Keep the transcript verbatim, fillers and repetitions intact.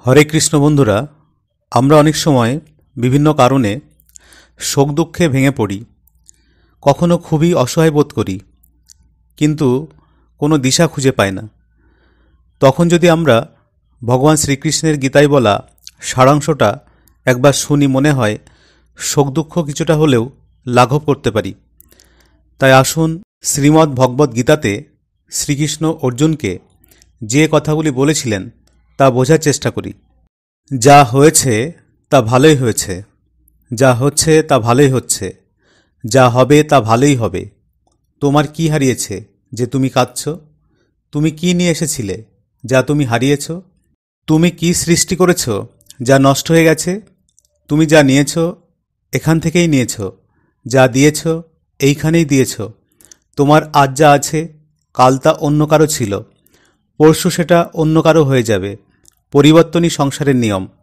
হরে কৃষ্ণ বন্ধুরা, আমরা অনেক সময় বিভিন্ন কারণে শোক দুঃখে ভেঙে পড়ি, কখনো খুবই অসহায় বোধ করি, কিন্তু কোনো দিশা খুঁজে পাই না। তখন যদি আমরা ভগবান শ্রীকৃষ্ণের গীতায় বলা সারাংশটা একবার শুনি, মনে হয় শোক দুঃখ কিছুটা হলেও লাঘব করতে পারি। তাই আসুন শ্রীমদ্ ভগবদ্ গীতাতে শ্রীকৃষ্ণ অর্জুনকে যে কথাগুলি বলেছিলেন তা বোঝার চেষ্টা করি। যা হয়েছে তা ভালোই হয়েছে, যা হচ্ছে তা ভালোই হচ্ছে, যা হবে তা ভালোই হবে। তোমার কি হারিয়েছে যে তুমি কাঁদছ? তুমি কি নিয়ে এসেছিলে যা তুমি হারিয়েছ? তুমি কি সৃষ্টি করেছ যা নষ্ট হয়ে গেছে? তুমি যা নিয়েছ এখান থেকেই নিয়েছ, যা দিয়েছ এইখানেই দিয়েছ। তোমার আজ যা আছে কাল তা অন্য কারো ছিল, পরশু সেটা অন্য কারো হয়ে যাবে। পরিবর্তনই সংসারের নিয়ম।